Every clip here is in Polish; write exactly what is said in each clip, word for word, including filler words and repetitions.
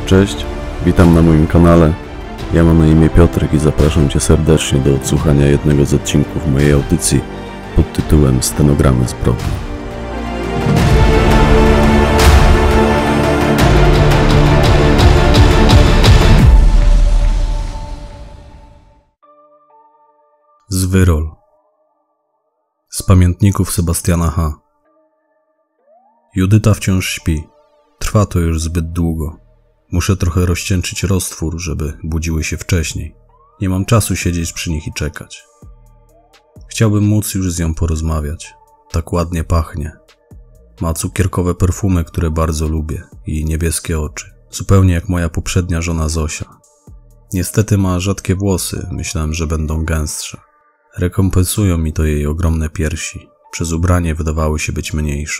Cześć, witam na moim kanale. Ja mam na imię Piotrek i zapraszam Cię serdecznie do odsłuchania jednego z odcinków mojej audycji pod tytułem Stenogramy zbrodni. Z Wyrol. Z pamiętników Sebastiana H. Judyta wciąż śpi. Trwa to już zbyt długo. Muszę trochę rozcieńczyć roztwór, żeby budziły się wcześniej. Nie mam czasu siedzieć przy nich i czekać. Chciałbym móc już z nią porozmawiać. Tak ładnie pachnie. Ma cukierkowe perfumy, które bardzo lubię, i niebieskie oczy. Zupełnie jak moja poprzednia żona Zosia. Niestety ma rzadkie włosy, myślałem, że będą gęstsze. Rekompensują mi to jej ogromne piersi. Przez ubranie wydawały się być mniejsze.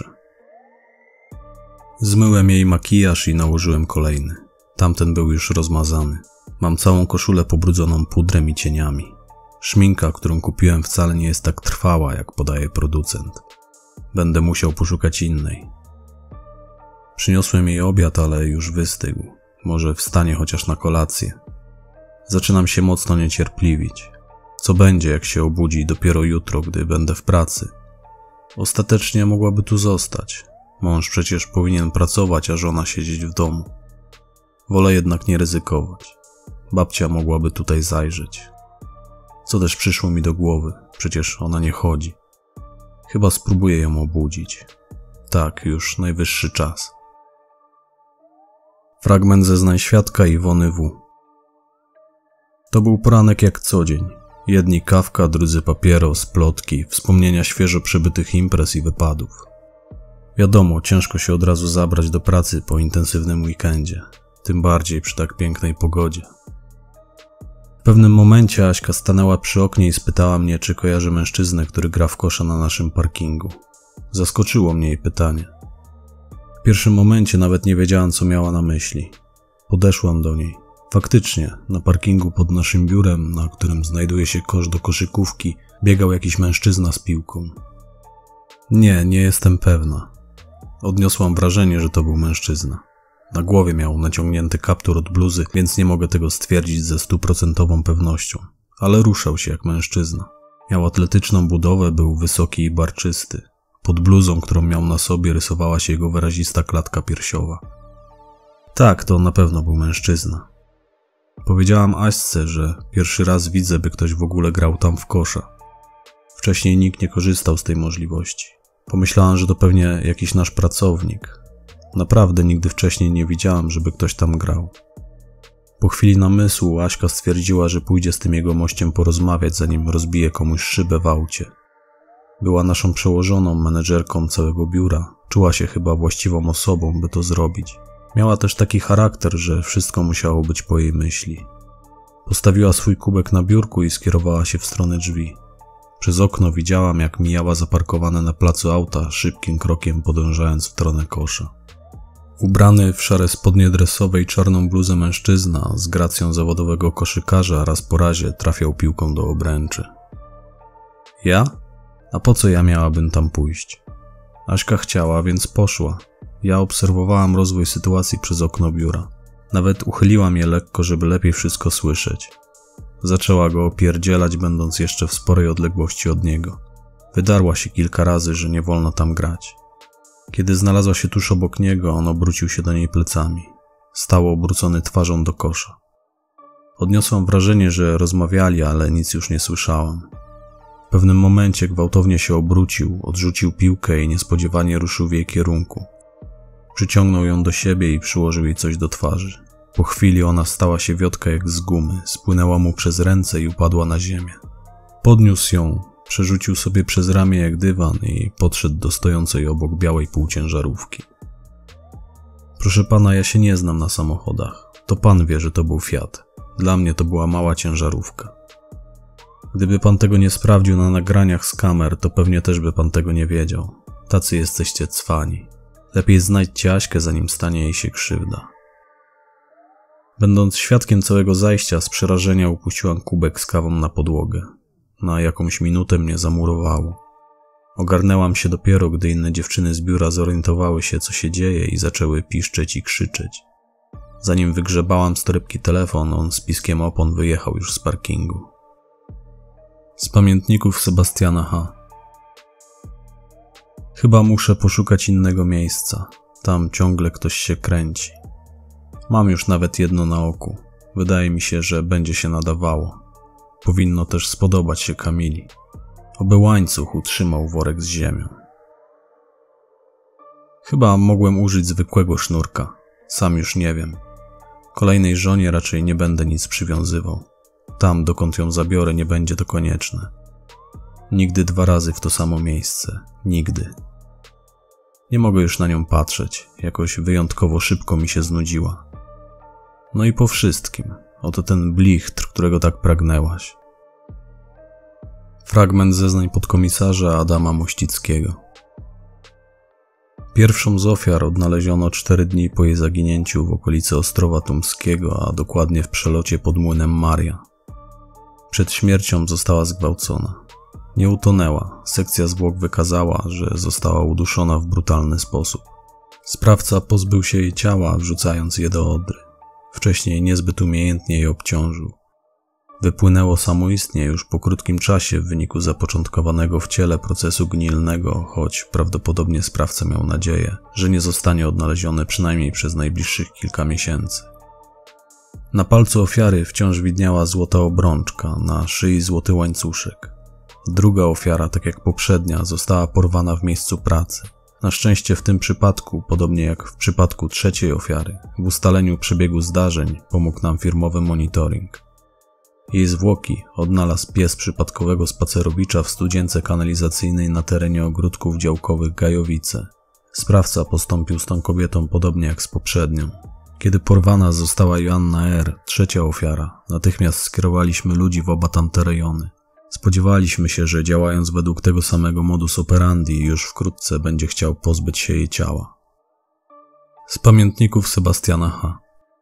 Zmyłem jej makijaż i nałożyłem kolejny. Tamten był już rozmazany. Mam całą koszulę pobrudzoną pudrem i cieniami. Szminka, którą kupiłem, wcale nie jest tak trwała, jak podaje producent. Będę musiał poszukać innej. Przyniosłem jej obiad, ale już wystygł. Może wstanie chociaż na kolację. Zaczynam się mocno niecierpliwić. Co będzie, jak się obudzi dopiero jutro, gdy będę w pracy? Ostatecznie mogłaby tu zostać. Mąż przecież powinien pracować, a żona siedzieć w domu. Wolę jednak nie ryzykować. Babcia mogłaby tutaj zajrzeć. Co też przyszło mi do głowy, przecież ona nie chodzi. Chyba spróbuję ją obudzić. Tak, już najwyższy czas. Fragment zeznań świadka Iwony W. To był poranek jak co dzień. Jedni kawka, drudzy papieros, plotki, wspomnienia świeżo przebytych imprez i wypadów. Wiadomo, ciężko się od razu zabrać do pracy po intensywnym weekendzie, tym bardziej przy tak pięknej pogodzie. W pewnym momencie Aśka stanęła przy oknie i spytała mnie, czy kojarzę mężczyznę, który gra w kosza na naszym parkingu. Zaskoczyło mnie jej pytanie. W pierwszym momencie nawet nie wiedziałam, co miała na myśli. Podeszłam do niej. Faktycznie, na parkingu pod naszym biurem, na którym znajduje się kosz do koszykówki, biegał jakiś mężczyzna z piłką. Nie, nie jestem pewna. Odniosłam wrażenie, że to był mężczyzna. Na głowie miał naciągnięty kaptur od bluzy, więc nie mogę tego stwierdzić ze stuprocentową pewnością. Ale ruszał się jak mężczyzna. Miał atletyczną budowę, był wysoki i barczysty. Pod bluzą, którą miał na sobie, rysowała się jego wyrazista klatka piersiowa. Tak, to na pewno był mężczyzna. Powiedziałam Aśce, że pierwszy raz widzę, by ktoś w ogóle grał tam w kosza. Wcześniej nikt nie korzystał z tej możliwości. Pomyślałam, że to pewnie jakiś nasz pracownik. Naprawdę nigdy wcześniej nie widziałam, żeby ktoś tam grał. Po chwili namysłu Aśka stwierdziła, że pójdzie z tym jego mościem porozmawiać, zanim rozbije komuś szybę w aucie. Była naszą przełożoną, menedżerką całego biura. Czuła się chyba właściwą osobą, by to zrobić. Miała też taki charakter, że wszystko musiało być po jej myśli. Postawiła swój kubek na biurku i skierowała się w stronę drzwi. Przez okno widziałam, jak mijała zaparkowane na placu auta, szybkim krokiem podążając w stronę kosza. Ubrany w szare spodnie dresowe i czarną bluzę mężczyzna z gracją zawodowego koszykarza raz po razie trafiał piłką do obręczy. Ja? A po co ja miałabym tam pójść? Aśka chciała, więc poszła. Ja obserwowałam rozwój sytuacji przez okno biura. Nawet uchyliłam je lekko, żeby lepiej wszystko słyszeć. Zaczęła go opierdzielać, będąc jeszcze w sporej odległości od niego. Wydarła się kilka razy, że nie wolno tam grać. Kiedy znalazła się tuż obok niego, on obrócił się do niej plecami. Stał obrócony twarzą do kosza. Odniosłam wrażenie, że rozmawiali, ale nic już nie słyszałam. W pewnym momencie gwałtownie się obrócił, odrzucił piłkę i niespodziewanie ruszył w jej kierunku. Przyciągnął ją do siebie i przyłożył jej coś do twarzy. Po chwili ona stała się wiotka jak z gumy, spłynęła mu przez ręce i upadła na ziemię. Podniósł ją, przerzucił sobie przez ramię jak dywan i podszedł do stojącej obok białej półciężarówki. Proszę pana, ja się nie znam na samochodach. To pan wie, że to był Fiat. Dla mnie to była mała ciężarówka. Gdyby pan tego nie sprawdził na nagraniach z kamer, to pewnie też by pan tego nie wiedział. Tacy jesteście cwani. Lepiej znajdźcie Aśkę, zanim stanie jej się krzywda. Będąc świadkiem całego zajścia, z przerażenia upuściłam kubek z kawą na podłogę. Na jakąś minutę mnie zamurowało. Ogarnęłam się dopiero, gdy inne dziewczyny z biura zorientowały się, co się dzieje i zaczęły piszczeć i krzyczeć. Zanim wygrzebałam z torebki telefon, on z piskiem opon wyjechał już z parkingu. Z pamiętników Sebastiana H. Chyba muszę poszukać innego miejsca. Tam ciągle ktoś się kręci. Mam już nawet jedno na oku. Wydaje mi się, że będzie się nadawało. Powinno też spodobać się Kamili. Oby łańcuch utrzymał worek z ziemią. Chyba mogłem użyć zwykłego sznurka. Sam już nie wiem. Kolejnej żonie raczej nie będę nic przywiązywał. Tam, dokąd ją zabiorę, nie będzie to konieczne. Nigdy dwa razy w to samo miejsce. Nigdy. Nie mogę już na nią patrzeć. Jakoś wyjątkowo szybko mi się znudziła. No i po wszystkim. Oto ten blichtr, którego tak pragnęłaś. Fragment zeznań podkomisarza Adama Mościckiego. Pierwszą z ofiar odnaleziono cztery dni po jej zaginięciu w okolicy Ostrowa Tumskiego, a dokładnie w przelocie pod młynem Maria. Przed śmiercią została zgwałcona. Nie utonęła. Sekcja zwłok wykazała, że została uduszona w brutalny sposób. Sprawca pozbył się jej ciała, wrzucając je do Odry. Wcześniej niezbyt umiejętnie je obciążył. Wypłynęło samoistnie już po krótkim czasie w wyniku zapoczątkowanego w ciele procesu gnilnego, choć prawdopodobnie sprawca miał nadzieję, że nie zostanie odnaleziony przynajmniej przez najbliższych kilka miesięcy. Na palcu ofiary wciąż widniała złota obrączka, na szyi złoty łańcuszek. Druga ofiara, tak jak poprzednia, została porwana w miejscu pracy. Na szczęście w tym przypadku, podobnie jak w przypadku trzeciej ofiary, w ustaleniu przebiegu zdarzeń pomógł nam firmowy monitoring. Jej zwłoki odnalazł pies przypadkowego spacerowicza w studzience kanalizacyjnej na terenie ogródków działkowych Gajowice. Sprawca postąpił z tą kobietą podobnie jak z poprzednią. Kiedy porwana została Joanna R., trzecia ofiara, natychmiast skierowaliśmy ludzi w oba tamte rejony. Spodziewaliśmy się, że działając według tego samego modus operandi już wkrótce będzie chciał pozbyć się jej ciała. Z pamiętników Sebastiana H.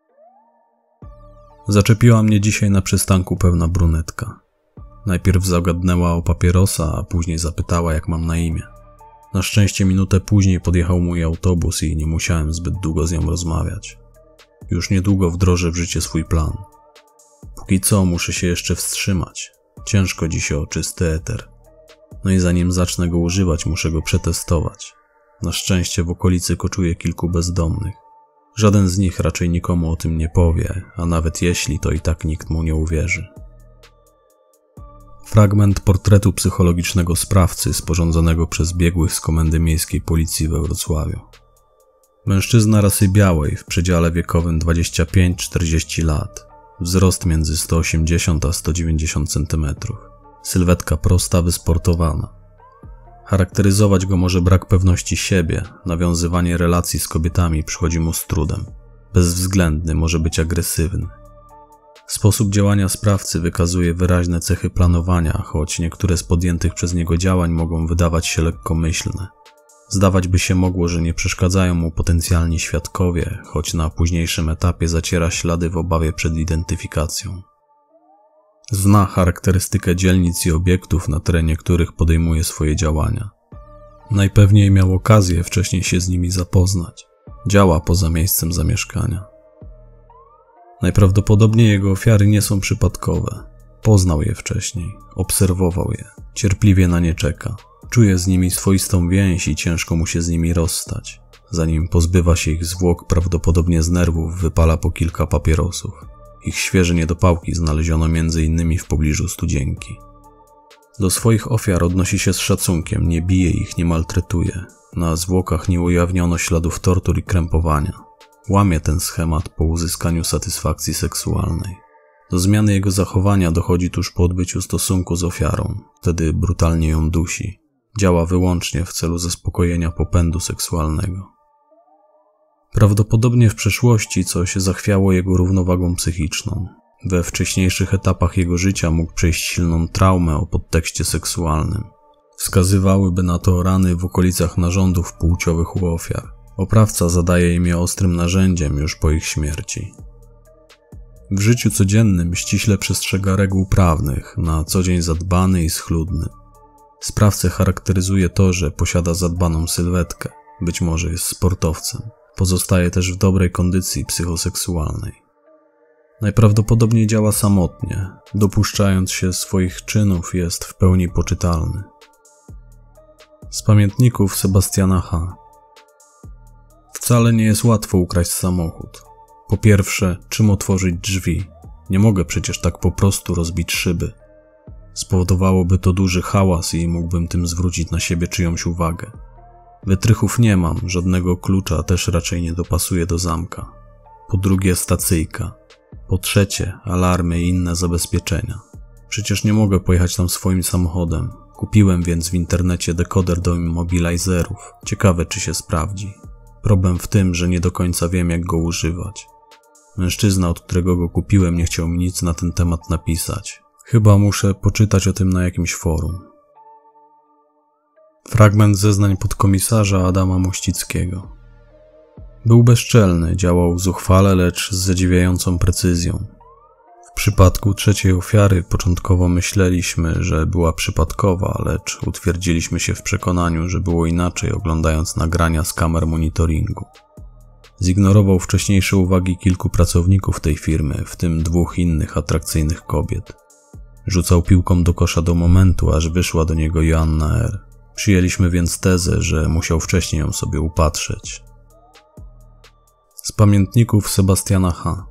Zaczepiła mnie dzisiaj na przystanku pewna brunetka. Najpierw zagadnęła o papierosa, a później zapytała, jak mam na imię. Na szczęście minutę później podjechał mój autobus i nie musiałem zbyt długo z nią rozmawiać. Już niedługo wdrożę w życie swój plan. Póki co muszę się jeszcze wstrzymać. Ciężko dziś o czysty eter. No i zanim zacznę go używać, muszę go przetestować. Na szczęście w okolicy koczuje kilku bezdomnych. Żaden z nich raczej nikomu o tym nie powie, a nawet jeśli, to i tak nikt mu nie uwierzy. Fragment portretu psychologicznego sprawcy sporządzonego przez biegłych z Komendy Miejskiej Policji we Wrocławiu. Mężczyzna rasy białej w przedziale wiekowym dwadzieścia pięć czterdzieści lat. Wzrost między sto osiemdziesiąt a sto dziewięćdziesiąt centymetrów. Sylwetka prosta, wysportowana. Charakteryzować go może brak pewności siebie, nawiązywanie relacji z kobietami przychodzi mu z trudem. Bezwzględny, może być agresywny. Sposób działania sprawcy wykazuje wyraźne cechy planowania, choć niektóre z podjętych przez niego działań mogą wydawać się lekkomyślne. Zdawać by się mogło, że nie przeszkadzają mu potencjalni świadkowie, choć na późniejszym etapie zaciera ślady w obawie przed identyfikacją. Zna charakterystykę dzielnic i obiektów, na terenie których podejmuje swoje działania. Najpewniej miał okazję wcześniej się z nimi zapoznać. Działa poza miejscem zamieszkania. Najprawdopodobniej jego ofiary nie są przypadkowe. Poznał je wcześniej, obserwował je, cierpliwie na nie czeka. Czuje z nimi swoistą więź i ciężko mu się z nimi rozstać. Zanim pozbywa się ich zwłok, prawdopodobnie z nerwów wypala po kilka papierosów. Ich świeże niedopałki znaleziono między innymi w pobliżu studzienki. Do swoich ofiar odnosi się z szacunkiem, nie bije ich, nie maltretuje. Na zwłokach nie ujawniono śladów tortur i krępowania. Łamie ten schemat po uzyskaniu satysfakcji seksualnej. Do zmiany jego zachowania dochodzi tuż po odbyciu stosunku z ofiarą, wtedy brutalnie ją dusi. Działa wyłącznie w celu zaspokojenia popędu seksualnego. Prawdopodobnie w przeszłości coś zachwiało jego równowagą psychiczną. We wcześniejszych etapach jego życia mógł przejść silną traumę o podtekście seksualnym. Wskazywałyby na to rany w okolicach narządów płciowych u ofiar. Oprawca zadaje im je ostrym narzędziem już po ich śmierci. W życiu codziennym ściśle przestrzega reguł prawnych, na co dzień zadbany i schludny. Sprawcę charakteryzuje to, że posiada zadbaną sylwetkę, być może jest sportowcem. Pozostaje też w dobrej kondycji psychoseksualnej. Najprawdopodobniej działa samotnie, dopuszczając się swoich czynów jest w pełni poczytalny. Z pamiętników Sebastiana H. Wcale nie jest łatwo ukraść samochód. Po pierwsze, czym otworzyć drzwi? Nie mogę przecież tak po prostu rozbić szyby. Spowodowałoby to duży hałas i mógłbym tym zwrócić na siebie czyjąś uwagę. Wytrychów nie mam, żadnego klucza też raczej nie dopasuje do zamka. Po drugie, stacyjka. Po trzecie, alarmy i inne zabezpieczenia. Przecież nie mogę pojechać tam swoim samochodem. Kupiłem więc w internecie dekoder do immobilizerów. Ciekawe, czy się sprawdzi. Problem w tym, że nie do końca wiem, jak go używać. Mężczyzna, od którego go kupiłem, nie chciał mi nic na ten temat napisać. Chyba muszę poczytać o tym na jakimś forum. Fragment zeznań podkomisarza Adama Mościckiego. Był bezczelny, działał zuchwale, lecz z zadziwiającą precyzją. W przypadku trzeciej ofiary początkowo myśleliśmy, że była przypadkowa, lecz utwierdziliśmy się w przekonaniu, że było inaczej, oglądając nagrania z kamer monitoringu. Zignorował wcześniejsze uwagi kilku pracowników tej firmy, w tym dwóch innych atrakcyjnych kobiet. Rzucał piłką do kosza do momentu, aż wyszła do niego Joanna R. Przyjęliśmy więc tezę, że musiał wcześniej ją sobie upatrzeć. Z pamiętników Sebastiana H.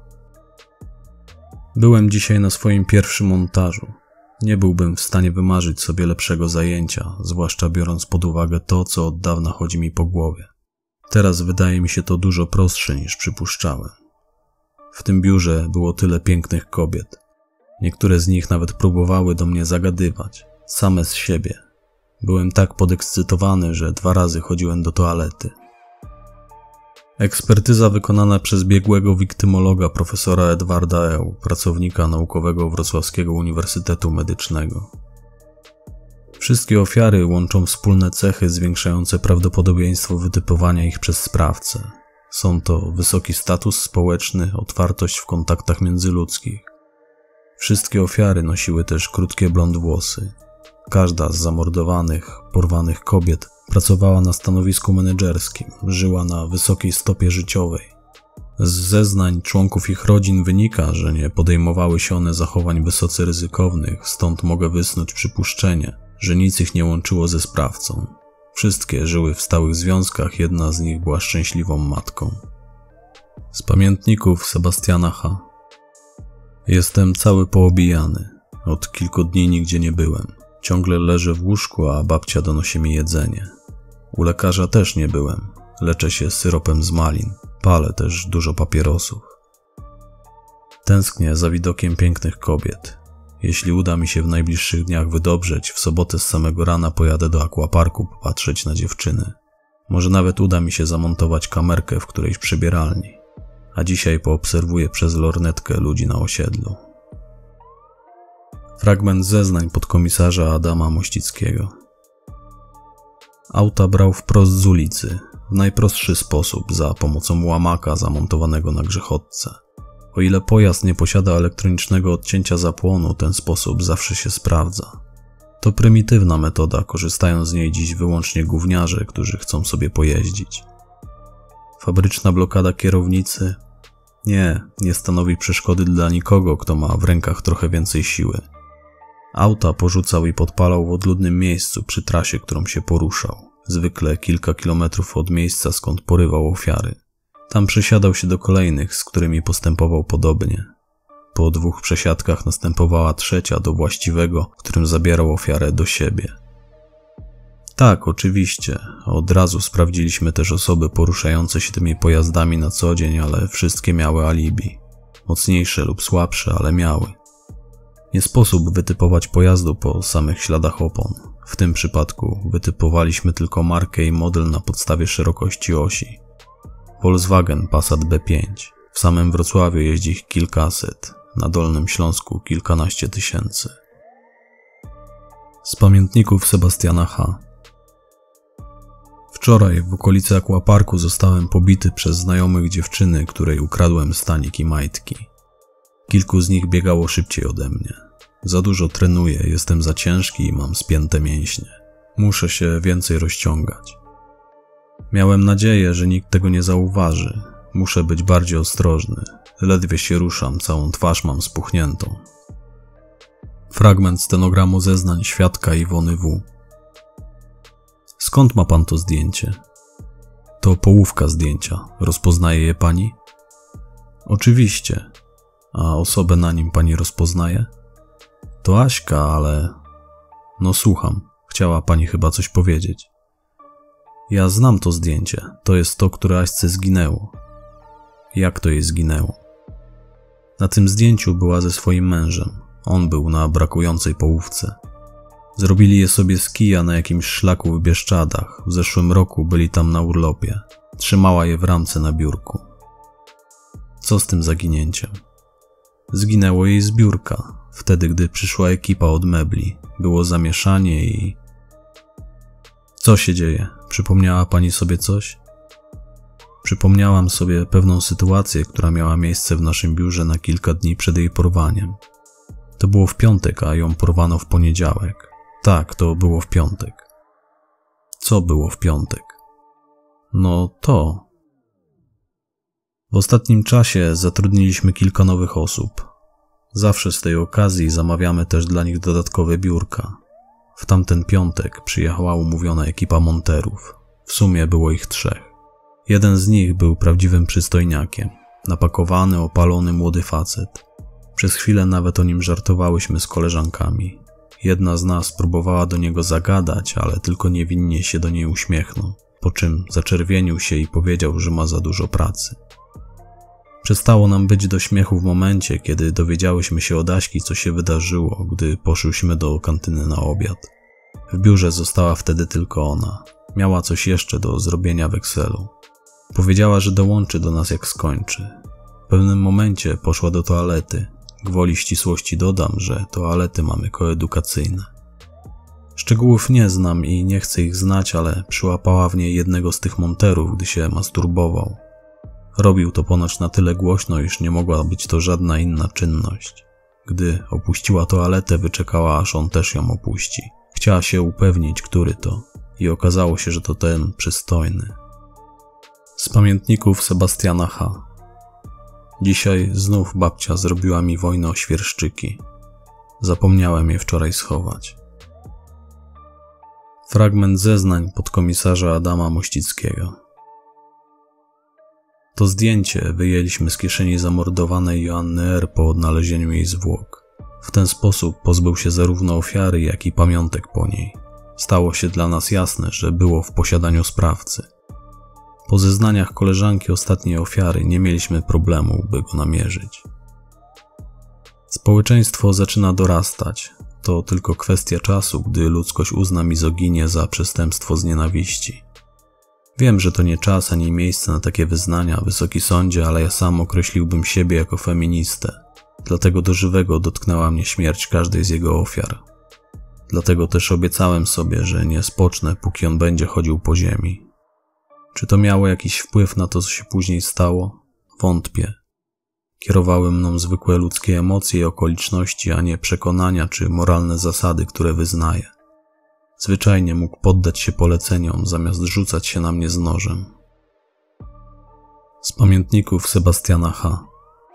Byłem dzisiaj na swoim pierwszym montażu. Nie byłbym w stanie wymarzyć sobie lepszego zajęcia, zwłaszcza biorąc pod uwagę to, co od dawna chodzi mi po głowie. Teraz wydaje mi się to dużo prostsze niż przypuszczałem. W tym biurze było tyle pięknych kobiet. Niektóre z nich nawet próbowały do mnie zagadywać, same z siebie. Byłem tak podekscytowany, że dwa razy chodziłem do toalety. Ekspertyza wykonana przez biegłego wiktymologa profesora Edwarda Eł, pracownika naukowego Wrocławskiego Uniwersytetu Medycznego. Wszystkie ofiary łączą wspólne cechy zwiększające prawdopodobieństwo wytypowania ich przez sprawcę. Są to wysoki status społeczny, otwartość w kontaktach międzyludzkich. Wszystkie ofiary nosiły też krótkie blond włosy. Każda z zamordowanych, porwanych kobiet pracowała na stanowisku menedżerskim, żyła na wysokiej stopie życiowej. Z zeznań członków ich rodzin wynika, że nie podejmowały się one zachowań wysoce ryzykownych, stąd mogę wysnuć przypuszczenie, że nic ich nie łączyło ze sprawcą. Wszystkie żyły w stałych związkach, jedna z nich była szczęśliwą matką. Z pamiętników Sebastiana H. Jestem cały poobijany. Od kilku dni nigdzie nie byłem. Ciągle leżę w łóżku, a babcia donosi mi jedzenie. U lekarza też nie byłem. Leczę się syropem z malin. Palę też dużo papierosów. Tęsknię za widokiem pięknych kobiet. Jeśli uda mi się w najbliższych dniach wydobrzeć, w sobotę z samego rana pojadę do aquaparku popatrzeć na dziewczyny. Może nawet uda mi się zamontować kamerkę w którejś przybieralni. A dzisiaj poobserwuję przez lornetkę ludzi na osiedlu. Fragment zeznań podkomisarza Adama Mościckiego. Auta brał wprost z ulicy, w najprostszy sposób, za pomocą łamaka zamontowanego na grzechotce. O ile pojazd nie posiada elektronicznego odcięcia zapłonu, ten sposób zawsze się sprawdza. To prymitywna metoda, korzystają z niej dziś wyłącznie gówniarze, którzy chcą sobie pojeździć. Fabryczna blokada kierownicy? Nie, nie stanowi przeszkody dla nikogo, kto ma w rękach trochę więcej siły. Auta porzucał i podpalał w odludnym miejscu przy trasie, którą się poruszał, zwykle kilka kilometrów od miejsca, skąd porywał ofiary. Tam przesiadał się do kolejnych, z którymi postępował podobnie. Po dwóch przesiadkach następowała trzecia do właściwego, którym zabierał ofiarę do siebie. Tak, oczywiście, od razu sprawdziliśmy też osoby poruszające się tymi pojazdami na co dzień, ale wszystkie miały alibi. Mocniejsze lub słabsze, ale miały. Nie sposób wytypować pojazdu po samych śladach opon. W tym przypadku wytypowaliśmy tylko markę i model na podstawie szerokości osi. Volkswagen Passat B pięć. W samym Wrocławiu jeździ ich kilkaset, na Dolnym Śląsku kilkanaście tysięcy. Z pamiętników Sebastiana H. Wczoraj w okolicy aquaparku zostałem pobity przez znajomych dziewczyny, której ukradłem stanik i majtki. Kilku z nich biegało szybciej ode mnie. Za dużo trenuję, jestem za ciężki i mam spięte mięśnie. Muszę się więcej rozciągać. Miałem nadzieję, że nikt tego nie zauważy. Muszę być bardziej ostrożny. Ledwie się ruszam, całą twarz mam spuchniętą. Fragment stenogramu zeznań świadka Iwony W. Skąd ma pan to zdjęcie? To połówka zdjęcia. Rozpoznaje je pani? Oczywiście. A osobę na nim pani rozpoznaje? To Aśka, ale... No słucham. Chciała pani chyba coś powiedzieć. Ja znam to zdjęcie. To jest to, które Aśce zginęło. Jak to jej zginęło? Na tym zdjęciu była ze swoim mężem. On był na brakującej połówce. Zrobili je sobie z kija na jakimś szlaku w Bieszczadach. W zeszłym roku byli tam na urlopie. Trzymała je w ramce na biurku. Co z tym zaginięciem? Zginęło jej z biurka. Wtedy, gdy przyszła ekipa od mebli. Było zamieszanie i... Co się dzieje? Przypomniała pani sobie coś? Przypomniałam sobie pewną sytuację, która miała miejsce w naszym biurze na kilka dni przed jej porwaniem. To było w piątek, a ją porwano w poniedziałek. Tak, to było w piątek. Co było w piątek? No to... W ostatnim czasie zatrudniliśmy kilka nowych osób. Zawsze z tej okazji zamawiamy też dla nich dodatkowe biurka. W tamten piątek przyjechała umówiona ekipa monterów. W sumie było ich trzech. Jeden z nich był prawdziwym przystojniakiem. Napakowany, opalony młody facet. Przez chwilę nawet o nim żartowałyśmy z koleżankami. Jedna z nas próbowała do niego zagadać, ale tylko niewinnie się do niej uśmiechnął, po czym zaczerwienił się i powiedział, że ma za dużo pracy. Przestało nam być do śmiechu w momencie, kiedy dowiedziałyśmy się od Aśki, co się wydarzyło, gdy poszłyśmy do kantyny na obiad. W biurze została wtedy tylko ona. Miała coś jeszcze do zrobienia w Excelu. Powiedziała, że dołączy do nas jak skończy. W pewnym momencie poszła do toalety. Gwoli ścisłości dodam, że toalety mamy koedukacyjne. Szczegółów nie znam i nie chcę ich znać, ale przyłapała w niej jednego z tych monterów, gdy się masturbował. Robił to ponoć na tyle głośno, iż nie mogła być to żadna inna czynność. Gdy opuściła toaletę, wyczekała, aż on też ją opuści. Chciała się upewnić, który to, i okazało się, że to ten przystojny. Z pamiętników Sebastiana H. Dzisiaj znów babcia zrobiła mi wojnę o świerszczyki. Zapomniałem je wczoraj schować. Fragment zeznań podkomisarza Adama Mościckiego. To zdjęcie wyjęliśmy z kieszeni zamordowanej Joanny R. po odnalezieniu jej zwłok. W ten sposób pozbył się zarówno ofiary, jak i pamiątek po niej. Stało się dla nas jasne, że było w posiadaniu sprawcy. Po zeznaniach koleżanki ostatniej ofiary nie mieliśmy problemu, by go namierzyć. Społeczeństwo zaczyna dorastać. To tylko kwestia czasu, gdy ludzkość uzna mizoginię za przestępstwo z nienawiści. Wiem, że to nie czas ani miejsce na takie wyznania, Wysoki Sądzie, ale ja sam określiłbym siebie jako feministę. Dlatego do żywego dotknęła mnie śmierć każdej z jego ofiar. Dlatego też obiecałem sobie, że nie spocznę, póki on będzie chodził po ziemi. Czy to miało jakiś wpływ na to, co się później stało? Wątpię. Kierowały mną zwykłe ludzkie emocje i okoliczności, a nie przekonania czy moralne zasady, które wyznaję. Zwyczajnie mógł poddać się poleceniom, zamiast rzucać się na mnie z nożem. Z pamiętników Sebastiana H.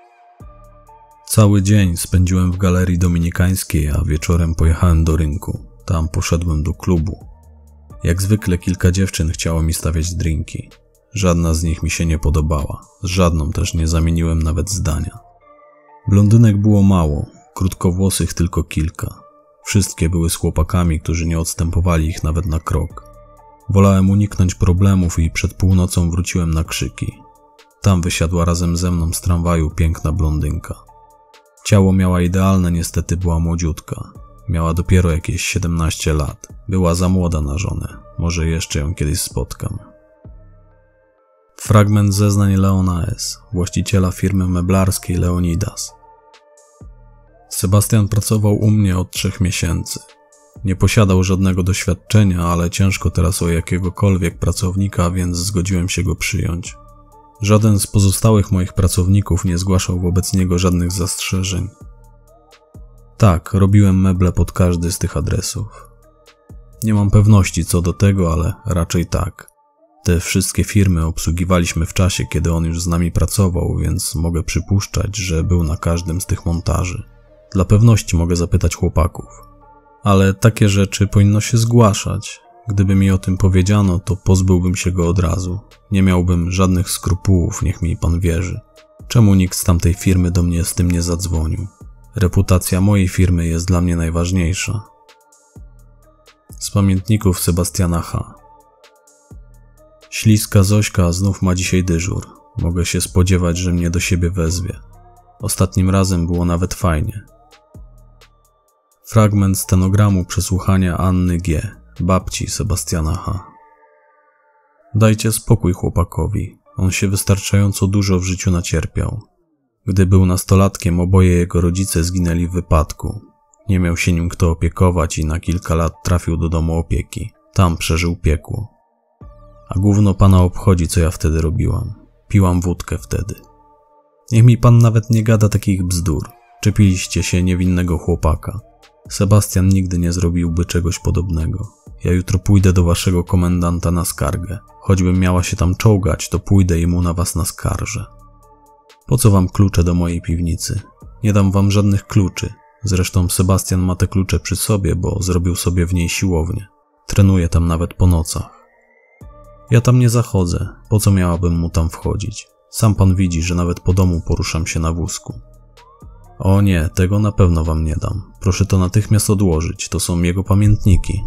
Cały dzień spędziłem w Galerii Dominikańskiej, a wieczorem pojechałem do rynku. Tam poszedłem do klubu. Jak zwykle kilka dziewczyn chciało mi stawiać drinki. Żadna z nich mi się nie podobała. Z żadną też nie zamieniłem nawet zdania. Blondynek było mało, krótkowłosych tylko kilka. Wszystkie były z chłopakami, którzy nie odstępowali ich nawet na krok. Wolałem uniknąć problemów i przed północą wróciłem na krzyki. Tam wysiadła razem ze mną z tramwaju piękna blondynka. Ciało miała idealne, niestety była młodziutka. Miała dopiero jakieś siedemnaście lat. Była za młoda na żonę. Może jeszcze ją kiedyś spotkam. Fragment zeznań Leona S., właściciela firmy meblarskiej Leonidas. Sebastian pracował u mnie od trzech miesięcy. Nie posiadał żadnego doświadczenia, ale ciężko teraz o jakiegokolwiek pracownika, więc zgodziłem się go przyjąć. Żaden z pozostałych moich pracowników nie zgłaszał wobec niego żadnych zastrzeżeń. Tak, robiłem meble pod każdy z tych adresów. Nie mam pewności co do tego, ale raczej tak. Te wszystkie firmy obsługiwaliśmy w czasie, kiedy on już z nami pracował, więc mogę przypuszczać, że był na każdym z tych montaży. Dla pewności mogę zapytać chłopaków. Ale takie rzeczy powinno się zgłaszać. Gdyby mi o tym powiedziano, to pozbyłbym się go od razu. Nie miałbym żadnych skrupułów, niech mi pan wierzy. Czemu nikt z tamtej firmy do mnie z tym nie zadzwonił? Reputacja mojej firmy jest dla mnie najważniejsza. Z pamiętników Sebastiana H. Śliska Zośka znów ma dzisiaj dyżur. Mogę się spodziewać, że mnie do siebie wezwie. Ostatnim razem było nawet fajnie. Fragment stenogramu przesłuchania Anny G., babci Sebastiana H. Dajcie spokój chłopakowi. On się wystarczająco dużo w życiu nacierpiał. Gdy był nastolatkiem, oboje jego rodzice zginęli w wypadku. Nie miał się nim kto opiekować i na kilka lat trafił do domu opieki. Tam przeżył piekło. A gówno pana obchodzi, co ja wtedy robiłam. Piłam wódkę wtedy. Niech mi pan nawet nie gada takich bzdur. Czepiliście się niewinnego chłopaka. Sebastian nigdy nie zrobiłby czegoś podobnego. Ja jutro pójdę do waszego komendanta na skargę. Choćbym miała się tam czołgać, to pójdę i mu na was naskarżę. Po co wam klucze do mojej piwnicy? Nie dam wam żadnych kluczy. Zresztą Sebastian ma te klucze przy sobie, bo zrobił sobie w niej siłownię. Trenuje tam nawet po nocach. Ja tam nie zachodzę. Po co miałabym mu tam wchodzić? Sam pan widzi, że nawet po domu poruszam się na wózku. O nie, tego na pewno wam nie dam. Proszę to natychmiast odłożyć. To są jego pamiętniki.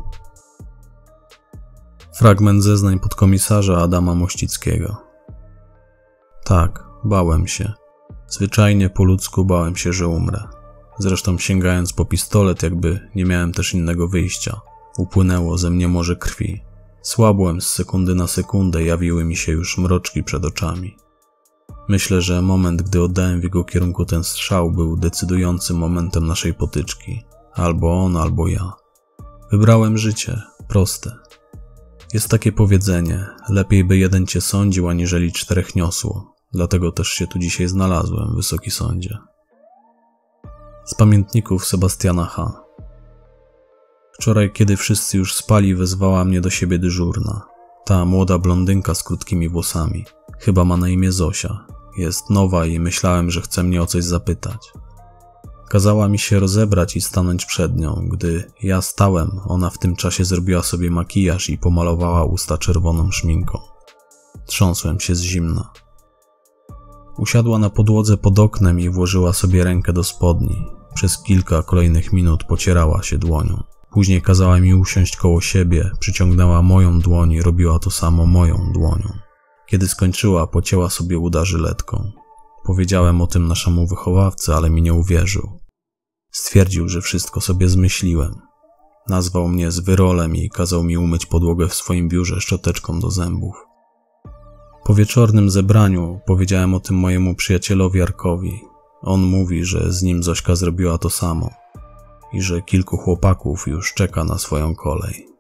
Fragment zeznań podkomisarza Adama Mościckiego. Tak, bałem się. Zwyczajnie po ludzku bałem się, że umrę. Zresztą sięgając po pistolet, jakby nie miałem też innego wyjścia. Upłynęło ze mnie morze krwi. Słabłem z sekundy na sekundę, jawiły mi się już mroczki przed oczami. Myślę, że moment, gdy oddałem w jego kierunku ten strzał, był decydującym momentem naszej potyczki. Albo on, albo ja. Wybrałem życie. Proste. Jest takie powiedzenie, lepiej by jeden cię sądził, aniżeli czterech niosło. Dlatego też się tu dzisiaj znalazłem, Wysoki Sądzie. Z pamiętników Sebastiana H. Wczoraj, kiedy wszyscy już spali, wezwała mnie do siebie dyżurna. Ta młoda blondynka z krótkimi włosami. Chyba ma na imię Zosia. Jest nowa i myślałem, że chce mnie o coś zapytać. Kazała mi się rozebrać i stanąć przed nią. Gdy ja stałem, ona w tym czasie zrobiła sobie makijaż i pomalowała usta czerwoną szminką. Trząsłem się z zimna. Usiadła na podłodze pod oknem i włożyła sobie rękę do spodni. Przez kilka kolejnych minut pocierała się dłonią. Później kazała mi usiąść koło siebie, przyciągnęła moją dłoń i robiła to samo moją dłonią. Kiedy skończyła, pocięła sobie uda żyletką. Powiedziałem o tym naszemu wychowawcy, ale mi nie uwierzył. Stwierdził, że wszystko sobie zmyśliłem. Nazwał mnie zwyrolem i kazał mi umyć podłogę w swoim biurze szczoteczką do zębów. Po wieczornym zebraniu powiedziałem o tym mojemu przyjacielowi Jarkowi. On mówi, że z nim Zośka zrobiła to samo i że kilku chłopaków już czeka na swoją kolej.